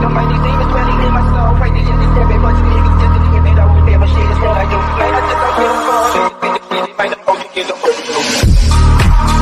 know my name is dwelling in my soul. Crazy shit is heavy, bunch of niggas just to get made. I won't care, but shit is what I do. Man, I just don't give a fuck. Find the OG in the